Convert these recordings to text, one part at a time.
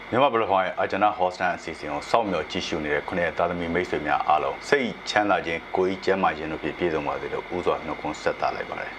မြန်မာဘလော့ဖောင်းရဲ့အာဂျနာဟော့စတန်အစီအစဉ်ကိုစောင့်မျှော်ကြည့်ရှုနေတဲ့ခုနှစ်သားသမီးမိတ်ဆွေများအားလုံးစိတ်ချမ်းသာခြင်းကိုယ်ကြီးကျန်းမာခြင်းတို့ဖြင့်ပြည့်စုံပါစေလို့ဥစွာနှုတ်ခွန်းဆက်သလိုက်ပါတယ်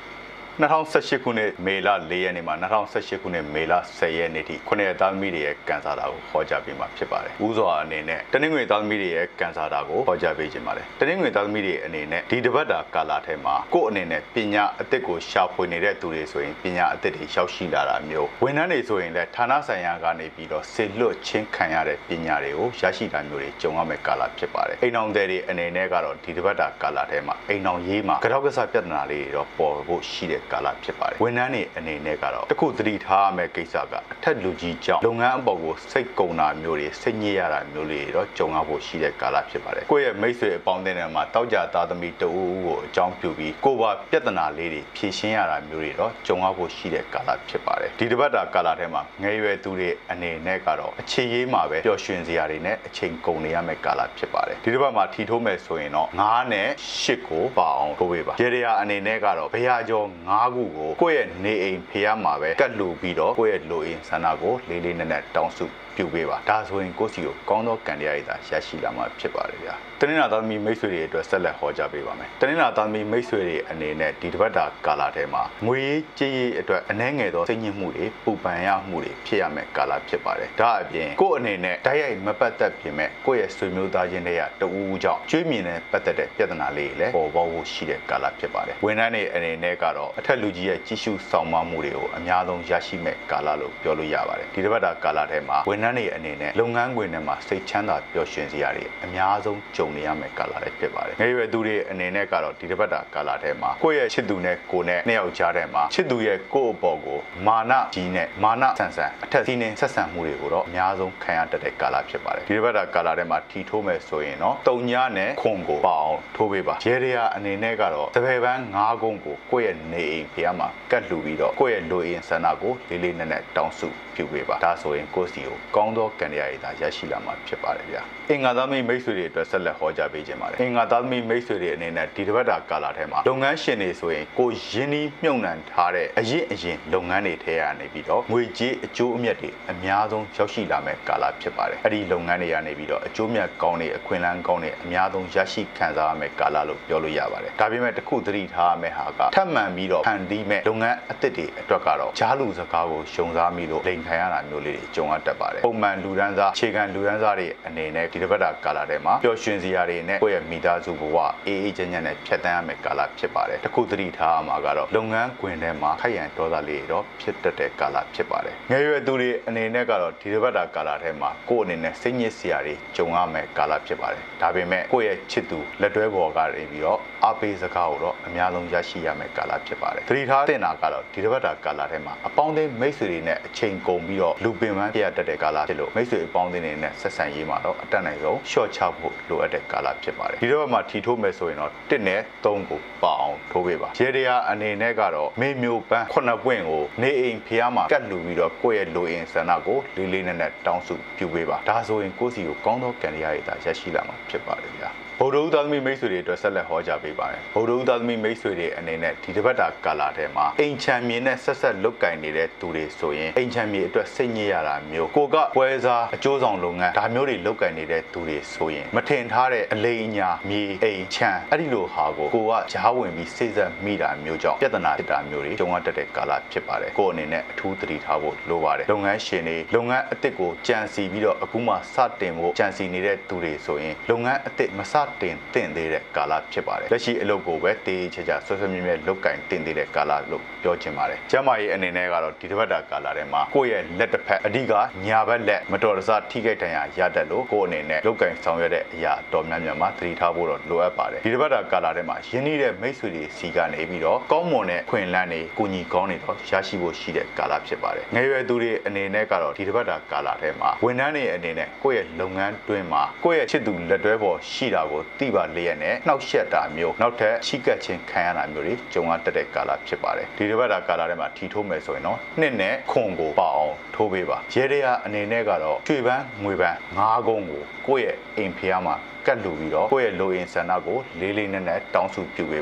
2018ခုနှစ်မေလ4ရက်နေ့မှာ2018ခုနှစ်မေလ10ရက်နေ့ထိခုနှစ်သားသမီးတွေရဲ့ကန်ဆာတာကိုဟောကြားပေးမှာဖြစ်ပါတယ်။ဥစွာအနေနဲ့တနင်္ဂနွေသားသမီးတွေရဲ့ကန်ဆာတာကိုဟောကြားပေးခြင်းပါတယ်။တနင်္ဂနွေသားသမီးတွေအနေနဲ့ဒီတပတ်တာကာလထဲမှာကိုယ့်အနေနဲ့ပညာအသစ်ကိုရှာဖွေနေတဲ့သူတွေဆိုရင်ပညာအသစ်တွေရောက်ရှိလာတာမျိုးဝန်ထမ်းတွေဆိုရင်လည်းဌာနဆိုင်ရာကနေပြီးတော့ဆေလွတ်ချင်းခံရတဲ့ပညာတွေကိုရရှိတာမျိုးတွေကြုံရမယ့်ကာလဖြစ်ပါတယ်။အိမ်အောင်တွေအနေနဲ့ကတော့ဒီတပတ်တာကာလထဲမှာအိမ်အောင်ရေးမှာကြောက်ကစားပြဿနာလေးတွေတော့ပေါ်ဖို့ရှိတဲ့ကာလဖြစ်ပါတယ်ဝန်ထမ်းတွေအနေနဲ့ကတော့တခုသတိထားရမယ့်ကိစ္စကအထက်လူကြီးကြောင့်လုပ်ငန်းအပေါ်ကိုစိတ်ကုန်တာမျိုးတွေစိတ်ညစ်ရတာမျိုးတွေတော့ကြုံရဖို့ရှိတဲ့ကာလဖြစ်ပါတယ်ကိုယ့်ရဲ့မိတ်ဆွေအပေါင်းအသင်းတွေမှာတောက်ကြသားသမီးတဦးဦးကိုအကြောင်းပြုပြီးကိုယ်ပါပြဿနာလေးတွေဖြေရှင်းရတာမျိုးတွေတော့ကြုံရဖို့ရှိတဲ့ကာလဖြစ်ပါတယ်ဒီတစ်ပတ်တာကာလထဲမှာငယ်ရွယ်သူတွေအနေနဲ့ကတော့အခြေရေးမှာပဲပျော်ရွှင်စရာတွေနဲ့အချိန်ကုန်နေရမယ့်ကာလဖြစ်ပါတယ်ဒီတစ်ပတ်မှာထီထိုးမယ်ဆိုရင်တော့9နဲ့10ကိုပါအောင်ထိုးပေးပါရေရာအနေနဲ့ကတော့ဘရာကျော်9ခုကိုကိုယ့်ရဲ့နေအိမ်ဖျားမှာပဲကတ်လူပြီးတော့ကိုယ့်ရဲ့လိုအင်ဆန္ဒကိုလေးလေးနက်နက်တောင်းစုပြုပေးပါဒါဆိုရင်ကိုယ့်စီကိုကောင်းသောကံတရားရည်သာရရှိလာမှာဖြစ်ပါတယ်ဗျာတနင်္လာသားသမီးမိတ်ဆွေတွေအတွက်ဆက်လက်ဟောကြားပေးပါမယ်တနင်္လာသားသမီးမိတ်ဆွေတွေအနေနဲ့ဒီတစ်ပတ်တာကာလထဲမှာငွေရေးကြေးရေးအတွက်အနှဲငယ်သောစိတ်ညစ်မှုတွေပူပန်ရမှုတွေဖြစ်ရမယ့်ကာလဖြစ်ပါတယ်ဒါအပြင်ကိုယ့်အနေနဲ့တိုက်ရိုက်မပတ်သက်ပြင်မဲ့ကိုယ့်ရဲ့ဆွေမျိုးသားချင်းတွေကတဦးဦးကြောင့်ကျွေးမြင်တဲ့ပတ်သက်တဲ့ပြဿနာလေးတွေလည်းပေါ်ပေါက်ဖို့ရှိတဲ့ကာလဖြစ်ပါတယ်ဝန်ထမ်းတွေအနေနဲ့ကတော့အထက်လူကြီးရဲ့ကြီးစုဆောင်မမှုတွေကိုအများဆုံးရရှိမဲ့ကာလလို့ပြောလို့ရပါတယ်ဒီတစ်ပတ်တာကာလထဲမှာဝန်ထမ်းတွေအနေနဲ့လုပ်ငန်းခွင်ထဲမှာစိတ်ချမ်းသာပျော်ရွှင်စရာတွေအများဆုံးကြုံနေရမယ့်ကာလလေးဖြစ်ပါတယ်ငယ်ရွယ်သူတွေအနေနဲ့ကတော့ဒီတစ်ပတ်တာကာလထဲမှာကိုယ့်ရဲ့ချစ်သူနဲ့ကိုယ်နဲ့နှစ်ယောက်ကြားထဲမှာချစ်သူရဲ့ကိုယ့်အပေါ်ကိုမာနကြီးနဲ့မာနဆန်ဆန်အထက်စီးနှင်းဆက်ဆံမှုတွေကိုတော့အများဆုံးခံရတတ်တဲ့ကာလဖြစ်ပါတယ်ဒီတစ်ပတ်တာကာလထဲမှာထီထိုးမယ်ဆိုရင်တော့တုံညနဲ့ခွန်ကိုပါအောင်ထိုးပေးပါရေရာအနေနဲ့ကတော့တပည့်ပန်း9ခုကိုကိုယ့်ရဲ့နေအိမ်ဖျားမှာကတ်လှူပြီးတော့ကိုယ့်ရဲ့လိုအင်ဆန္ဒကိုလေးလေးနက်နက်တောင်းစုပြုပေးပါဒါဆိုရင်ကိုယ့်စီကိုကောင်းသောကံတရားရည်သာရရှိလာမှာဖြစ်ပါတယ်ဗျာအင်္ဂါသားသမီးမိတ်ဆွေတွေအတွက်ဆက်လက်ဟောကြားပေးခြင်းပါတယ်အင်္ဂါသားသမီးမိတ်ဆွေတွေအနေနဲ့ဒီတစ်ပတ်တာကာလထဲမှာလုပ်ငန်းရှင်တွေဆိုရင်ကိုရင်းနှီးမြှုပ်နှံထားတဲ့အရင်လုပ်ငန်းတွေထဲကနေပြီးတော့ငွေကြေးအကျိုးအမြတ်တွေအများဆုံးရောက်ရှိလာမယ့်ကာလဖြစ်ပါတယ်အဲ့ဒီလုပ်ငန်းတွေကနေပြီးတော့အကျိုးမြတ်ကောင်းတွေအခွင့်အလမ်းကောင်းတွေအများဆုံးရရှိခံစားရမယ့်ကာလလို့ပြောလို့ရပါတယ်ဒါပေမဲ့တစ်ခုသတိထားရမယ့်ဟာကထပ်မံပြီးတော့ဖန်တီးမဲ့လုပ်ငန်းအသစ်တွေအတွက်ကတော့ဂျားလူစကားကိုရှုံစားမိလို့လိန်ခံရတာမျိုးလေးတွေကြုံရတတ်ပါတယ်ပုံမှန်လူဒန်းစားအခြေခံလူဒန်းစားတွေအနေနဲ့ဒီတစ်ပတ်တာကာလထဲမှာပျော်ရွှင်စရာတွေနဲ့ကိုယ့်ရဲ့မိသားစုဘဝအေးအေးချမ်းချမ်းနဲ့ဖြတ်သန်းရမယ့်ကာလဖြစ်ပါတယ်တခုသတိထားရမှာကတော့လုပ်ငန်းခွင်ထဲမှာခိုက်ရန်ဒေါသလေးတော့ဖြစ်တတ်တဲ့ကာလဖြစ်ပါတယ်ငယ်ရွယ်သူတွေအနေနဲ့ကတော့ဒီတစ်ပတ်တာကာလထဲမှာကိုယ့်အနေနဲ့စိတ်ညစ်စရာတွေကြုံရမယ့်ကာလဖြစ်ပါတယ်ဒါပေမဲ့ကိုယ့်ရဲ့ချစ်သူလက်တွဲပေါ်ကနေပြီးတော့အားပေးစကားကိုတော့အများဆုံးရရှိရမယ့်ကာလဖြစ်ပါတယ်သတိထားတဲ့နာကတော့ဒီတစ်ပတ်တာကာလထဲမှာအပေါင်းအသင်းမိတ်ဆွေတွေနဲ့အချိန်ကုန်ပြီးတော့လူပင်ပန်းပြရတတ်တဲ့ကာလဖြစ်လို့မိတ်ဆွေအပေါင်းအသင်းတွေနဲ့ဆက်ဆံရေးမှာတော့အတက်နိုင်ဆုံးရှော့ချဖို့လိုအပ်တဲ့ကာလဖြစ်ပါတယ်ဒီတော့မှထီထိုးမယ်ဆိုရင်တော့1နဲ့3ကိုပါအောင်ထိုးပေးပါရေရာအနေနဲ့ကတော့မေမျိုးပန်း9ပွင့်ကိုနေအိမ်ဖျားမှာကတ်လူပြီးတော့ကိုယ့်ရဲ့လိုအင်ဆန္ဒကိုလေးလေးနက်နက်တောင်းစုပြုပေးပါဒါဆိုရင်ကိုယ့်စီကိုကောင်းသောကံတရားရည်သာရရှိလာမှာဖြစ်ပါတယ်ဗျာဗုဒ္ဓဦးသားသမီးမိတ်ဆွေတွေအတွက်ဆက်လက်ဟောကြားပေးပါမယ်ဗုဒ္ဓဦးသားသမီးမိတ်ဆွေတွေအနေနဲ့ဒီတစ်ပတ်တာကာလထဲမှာအိမ်ချမ်းမြေနဲ့ဆက်ဆက်လုတ်ကင်နေတဲ့သူတွေဆိုရင်အိမ်ချမ်းမြေအတွက်စိတ်ညစ်ရတာမျိုးကိုကပွဲစားအကျိုးဆောင်လုပ်ငန်းဒါမျိုးတွေလုတ်ကင်နေတဲ့သူတွေဆိုရင်မထင်ထားတဲ့အလိမ်အညာမြေအိမ်ချမ်းအဲ့ဒီလိုဟာကိုကကြားဝင်ပြီးစိတ်ဆက်မိတာမျိုးကြောင့်ပြဿနာဖြစ်တာမျိုးတွေကြုံရတတ်တဲ့ကာလဖြစ်ပါတယ်ကိုအနေနဲ့အထူးသတိထားဖို့လိုပါတယ်လုပ်ငန်းရှင်တွေလုပ်ငန်းအသစ်ကိုကြံစီပြီးတော့အခုမှစတင်ဖို့ကြံစီနေတဲ့သူတွေဆိုရင်လုပ်ငန်းအသစ်မစတင်သေးတဲ့ကာလဖြစ်ပါတယ်လက်ရှိအလုပ်ကိုပဲတေးချာချာဆွဆွမြဲမြဲလုတ်ကင်တင်သေးတဲ့ကာလလို့ပြောချင်ပါတယ်ကျမရဲ့အနေနဲ့ကတော့ဒီတစ်ပတ်တာကာလထဲမှာကိုယ့်ရဲ့လက်တစ်ဖက်အဓိကညာဘက်လက်မတော်တဆထိခိုက်ဒဏ်ရာရတတ်လို့ကိုယ့်အနေနဲ့လုတ်ကင်ဆောင်ရွက်တဲ့အရာတော်များများမှာသတိထားဖို့တော့လိုအပ်ပါတယ်ဒီတစ်ပတ်တာကာလထဲမှာရင်းနှီးတဲ့မိတ်ဆွေတွေစီကနေပြီးတော့ကောင်းမွန်တဲ့ခွင့်လန်းတွေကိုညီကောင်းတွေတော့ရရှိဖို့ရှိတဲ့ကာလဖြစ်ပါတယ်ငယ်ရွယ်သူတွေအနေနဲ့ကတော့ဒီတစ်ပတ်တာကာလထဲမှာဝန်ထမ်းတွေအနေနဲ့ကိုယ့်ရဲ့လုပ်ငန်းတွင်းမှာကိုယ့်ရဲ့ချစ်သူလက်တွဲပေါ်ရှိတာကိုသိပါလျက်နဲ့နှောက်ယှက်တာမျိုးနောက်ထပ်ချိကပ်ခြင်းခံရတာမျိုးတွေကြုံရတတ်တဲ့ကာလဖြစ်ပါတယ်ဒီတစ်ပတ်တာကာလထဲမှာထီထိုးမယ်ဆိုရင်တော့နှစ်နဲ့ခွန်ကိုပါအောင်ထိုးပေးပါရေရာအနေနဲ့ကတော့ရွှေပန်းငွေပန်း9ကုန်းကိုကိုယ့်ရဲ့အိမ်ဖျားမှာကတ်လူပြီးတော့ကိုယ့်ရဲ့လိုအင်ဆန္ဒကိုလေးလေးနက်နက်တောင်းစုပြုပေးပါ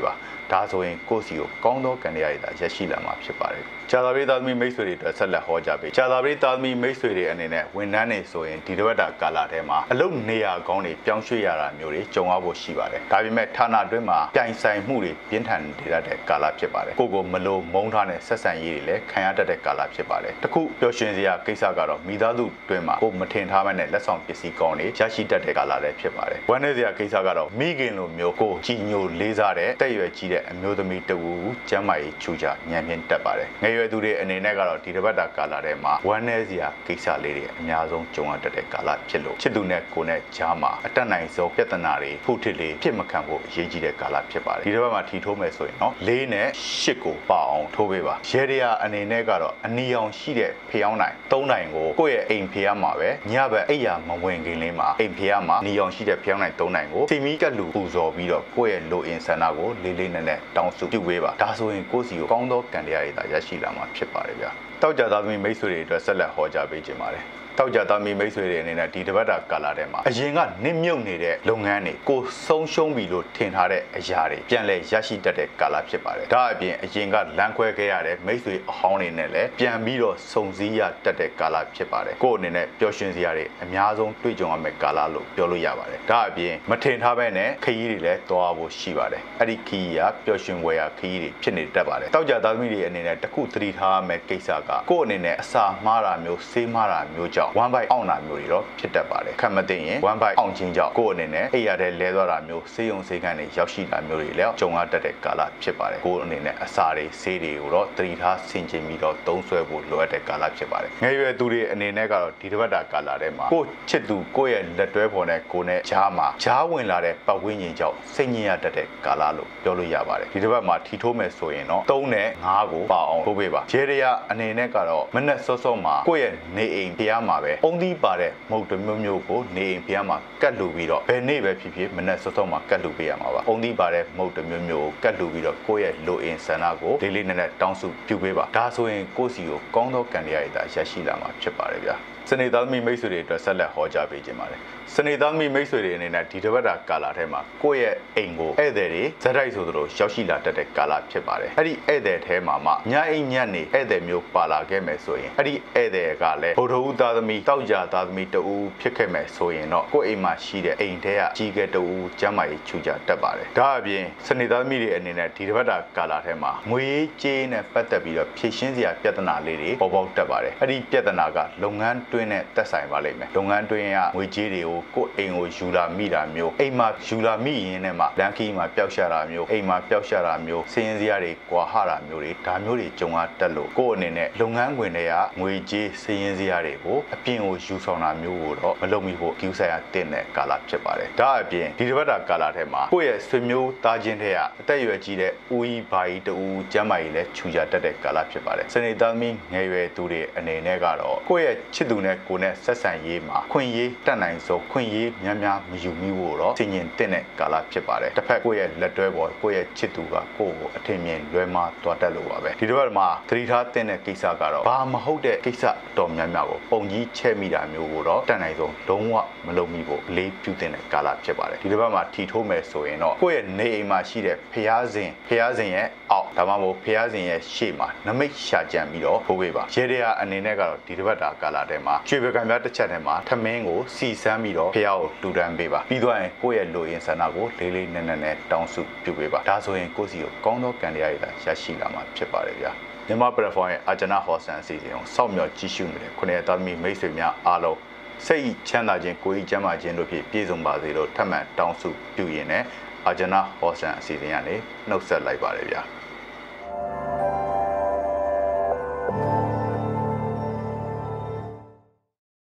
ဒါဆိုရင်ကိုယ့်စီကိုကောင်းသောကံတရားတွေသာရရှိလာမှာဖြစ်ပါတယ်။ကြာသာပရိသတ်သမီးမိတ်ဆွေတွေအတွက်ဆက်လက်ဟောကြားပေး။ကြာသာပရိသတ်သမီးမိတ်ဆွေတွေအနေနဲ့ဝန်ထမ်းတွေဆိုရင်ဒီတစ်ပတ်တာကာလထဲမှာအလုပ်နေရာကောင်းတွေပြောင်းရွှေ့ရတာမျိုးတွေကြုံရဖို့ရှိပါတယ်။ဒါပေမဲ့ဌာနအတွင်းမှာပြိုင်ဆိုင်မှုတွေပြင်းထန်နေတတ်တဲ့ကာလဖြစ်ပါတယ်။ကိုမလို့မုန်းထားတဲ့ဆက်ဆံရေးတွေလည်းခံရတတ်တဲ့ကာလဖြစ်ပါတယ်။တခုပျော်ရွှင်စရာကိစ္စကတော့မိသားစုတွင်းမှာကိုမထင်ထားမဲ့နဲ့လက်ဆောင်ပစ္စည်းကောင်းတွေရရှိတတ်တဲ့ကာလလည်းဖြစ်ပါတယ်။ဝမ်းနည်းစရာကိစ္စကတော့မိခင်လိုမျိုးကိုကြည်ညိုလေးစားတဲ့တက်ရွယ်ကြီးတဲ့အမျိုးသမီးတဦးကျမ်းမာရေးချူချညံ့ပြင်းတက်ပါတယ်။ငယ်ရွယ်သူတွေအနေနဲ့ကတော့ဒီတစ်ပတ်တာကာလထဲမှာဝမ်းနည်းစရာကိစ္စလေးတွေအများဆုံးကြုံရတတ်တဲ့ကာလဖြစ်လို့ချစ်သူနဲ့ကိုယ်နဲ့ကြားမှာအတက်နိုင်ဆုံးပြဿနာတွေဖုထစ်လေးဖြစ်မခံဖို့အရေးကြီးတဲ့ကာလဖြစ်ပါတယ်ဒီတစ်ပတ်မှာထီထိုးမယ်ဆိုရင်နော်၄နဲ့၈ကိုပါအောင်ထိုးပေးပါရဲရအနေနဲ့ကတော့အနီရောင်ရှိတဲ့ဖျောင်းနိုင်၃နိုင်ကိုကိုယ့်ရဲ့အိမ်ဖျားမှာပဲညဘက်အိယာမဝင်ခင်လေးမှာအိမ်ဖျားမှာနီရောင်ရှိတဲ့ဖျောင်းနိုင်၃နိုင်ကိုစီမီကလူပူဇော်ပြီးတော့ကိုယ့်ရဲ့လိုအင်ဆန္ဒကိုလေးလေးနက်နက်တောင်းစုပြုပေးပါဒါဆိုရင်ကိုယ့်စီကိုကောင်းသောကံတရားတွေသာရရှိလာမှာဖြစ်ပါတယ်ဗျာတောက်ကြသားသမီးမိတ်ဆွေတွေအတွက်ဆက်လက်ဟောကြားပေးခြင်းပါတယ်တောက်ကြသားမိတ်ဆွေတွေအနေနဲ့ဒီတစ်ပတ်တာကာလထဲမှာအရင်ကနစ်မြုပ်နေတဲ့လုပ်ငန်းတွေကိုဆုံးရှုံးပြီလို့ထင်ထားတဲ့အရာတွေပြန်လည်ရရှိတတ်တဲ့ကာလဖြစ်ပါတယ်။ဒါအပြင်အရင်ကလမ်းခွဲခဲ့ရတဲ့မိတ်ဆွေအဟောင်းတွေနဲ့လည်းပြန်ပြီးတော့စုံစည်းရတတ်တဲ့ကာလဖြစ်ပါတယ်။ကိုယ့်အနေနဲ့ပျော်ရွှင်စရာတွေအများဆုံးတွေ့ကြုံရမယ့်ကာလလို့ပြောလို့ရပါတယ်။ဒါအပြင်မထင်ထားဘဲနဲ့ခရီးတွေလည်းသွားဖို့ရှိပါတယ်။အဲ့ဒီခရီးကပျော်ရွှင်ဝယ်ရာခရီးတွေဖြစ်နေတတ်ပါတယ်။တောက်ကြသားသမီးတွေအနေနဲ့တခုသတိထားရမယ့်ကိစ္စကကိုယ့်အနေနဲ့အစာမှားတာမျိုးဆေးမှားတာမျိုးကြောင့်1 byte အောင်တာမျိုးတွေတော့ဖြစ်တတ်ပါတယ်ခက်မသိရင်1 byte အောင်ချင်းကြောင့်ကိုယ့်အနေနဲ့အိပ်ရတဲ့လဲသွားတာမျိုးဆေးရုံဆေးခန်းတွေရောက်ရှိတာမျိုးတွေလည်းကြုံရတတ်တဲ့ကာလဖြစ်ပါတယ်ကိုယ့်အနေနဲ့အစာတွေဆေးတွေကိုတော့သတိထားဆင်ခြင်ပြီးတော့သုံးစွဲဖို့လိုအပ်တဲ့ကာလဖြစ်ပါတယ်ငယ်ရွယ်သူတွေအနေနဲ့ကတော့ဒီတစ်ပတ်တာကာလထဲမှာကိုယ့်ချစ်သူကိုယ့်ရဲ့လက်တွဲဖော်နဲ့ကိုယ်နဲ့ဂျားမှာဂျားဝင်လာတဲ့ပတ်ဝန်းကျင်ကြောင့်စိတ်ညစ်ရတတ်တဲ့ကာလလို့ပြောလို့ရပါတယ်ဒီတစ်ပတ်မှာထီထိုးမယ်ဆိုရင်တော့3နဲ့5ကိုပါအောင်ထိုးပေးပါရဲရအနေနဲ့ကတော့မနက်စောစောမှာကိုယ့်ရဲ့နေအိမ်ဖျားမှာပဲအုံးသီးပါတဲ့မုတ်တမျိုးမျိုးကိုနေအိမ်ဖျားမှာကတ်လူပြီးတော့ဘယ်နေ့ပဲဖြစ်ဖြစ်မနက်စောစောမှာကတ်လူပေးရမှာပါအုံးသီးပါတဲ့မုတ်တမျိုးမျိုးကိုကတ်လူပြီးတော့ကိုယ့်ရဲ့လိုအင်ဆန္ဒကိုလေးလေးနက်နက်တောင်းစုပြုပေးပါဒါဆိုရင်ကိုယ့်စီကိုကောင်းသောကံတရားတွေသာရရှိလာမှာဖြစ်ပါတယ်ဗျာစနေသားသမီးမိတ်ဆွေတွေအတွက်ဆက်လက်ဟောကြားပေးခြင်းပါတယ်စနေသားသမီးမိတ်ဆွေတွေအနေနဲ့ဒီတစ်ပတ်တာကာလထဲမှာကိုယ့်ရဲ့အိမ်ကိုဧည့်သည်တွေဇက်တိုက်ဆိုသလိုရောက်ရှိလာတတ်တဲ့ကာလဖြစ်ပါတယ်အဲ့ဒီဧည့်သည်ထဲမှာမှညအိမ်ညနေဧည့်သည်မျိုးပါလာခဲ့မယ်ဆိုရင်အဲ့ဒီဧည့်သည်ကလည်းဗုဒ္ဓဦးသားသမီးတောက်ကြသားသမီးတူဖြစ်ခဲ့မယ်ဆိုရင်တော့ကိုယ့်အိမ်မှာရှိတဲ့အိမ်ထဲကကြီးကဲတူကျမ်းမာရေးချူကြတတ်ပါတယ်ဒါအပြင်စနေသားသမီးတွေအနေနဲ့ဒီတစ်ပတ်တာကာလထဲမှာငွေကြေးနဲ့ပတ်သက်ပြီးတော့ဖြည့်ရှင်းစရာပြဿနာလေးတွေပေါ်ပေါက်တတ်ပါတယ်အဲ့ဒီပြဿနာကလုပ်ငန်းတွင်းနဲ့သက်ဆိုင်ပါလိမ့်မယ်လုပ်ငန်းတွင်းကငွေကြေးတွေကိုကိုယ့်အိမ်ကိုယူလာမိတာမျိုးအိမ်မှာယူလာမိရင်းနဲ့မှလန်ကီမှာပျောက်ရှာတာမျိုးအိမ်မှာပျောက်ရှာတာမျိုးစင်းစရာတွေကွာဟတာမျိုးတွေဒါမျိုးတွေကြုံရတတ်လို့ကိုယ့်အနေနဲ့လုပ်ငန်းခွင်တွေကငွေကြေးစင်းစရာတွေကိုအပြင်ကိုယူဆောင်တာမျိုးကိုတော့မလုပ်မိဖို့ကိစ္စရတဲ့ကာလဖြစ်ပါတယ်ဒါအပြင်ဒီတစ်ပတ်တာကာလထဲမှာကိုယ့်ရဲ့ဆွေမျိုးသားချင်းတွေကအသက်အရွယ်ကြီးတဲ့ဦးကြီးဘာကြီးတူကျမ်းမာကြီးလည်းခြူကြတတ်တဲ့ကာလဖြစ်ပါတယ်စနေသားသမီးငယ်ရွယ်သူတွေအနေနဲ့ကတော့ကိုယ့်ရဲ့ချစ်သူနဲ့ကိုယ်နဲ့ဆက်ဆံရေးမှာခွင့်ရေးတတ်နိုင်ဆုံးခွင့်ရေးများများမယူမိဖို့တော့သင်ရင်တဲ့ကာလဖြစ်ပါတယ်တစ်ဖက်ကိုယ့်ရဲ့လက်တွဲပေါ်ကိုယ့်ရဲ့ချစ်သူကကိုယ့်ကိုအထင်မြင်လွဲမှားသွားတတ်လို့ပါပဲဒီတစ်ပတ်မှာသတိထားတဲ့ကိစ္စကတော့ဘာမဟုတ်တဲ့ကိစ္စတော်များများကိုပုံကြီးချဲ့မိတာမျိုးကိုတော့တတ်နိုင်ဆုံးလုံးဝမလုပ်မိဖို့လေးပြုတဲ့ကာလဖြစ်ပါတယ်ဒီတစ်ပတ်မှာထီထိုးမယ်ဆိုရင်တော့ကိုယ့်ရဲ့နေအိမ်မှာရှိတဲ့ဖျားစဉ်ရဲ့အောက်ဒါမှမဟုတ်ဖျားစဉ်ရဲ့ရှေ့မှာနမိတ်ရှာကြံပြီးတော့ထိုးပေးပါရဲရအနေနဲ့ကတော့ဒီတစ်ပတ်တာကာလထဲမှာကျွေပကံများတစ်ချက်ထဲမှာထမင်းကိုစီစမ်းပြီးတော့ဖျားကိုလူတန်းပေးပါပြီးတော့ရင်ကိုယ့်ရဲ့လိုရင်းဆန္ဒကိုလေးလေးနက်နက်နဲ့တောင်းစုပြုပေးပါဒါဆိုရင်ကိုယ့်စီကိုကောင်းသောကံတရားတွေသာရရှိလာမှာဖြစ်ပါတယ်ဗျာမြန်မာ platform ရဲ့အာဂျနာဟောဆန်အစီအစဉ်ကိုစောင့်မျှော်ကြည့်ရှုနေတဲ့ခုနှစ်သားသမီးမိတ်ဆွေများအားလုံးစိတ်ချမ်းသာခြင်းကိုယ်ကြီးကျန်းမာခြင်းတို့ဖြင့်ပြည့်စုံပါစေလို့ထပ်မံတောင်းစုပြုရင်းနဲ့အာဂျနာဟောဆန်အစီအစဉ်ကနေနှုတ်ဆက်လိုက်ပါတယ်ဗျာ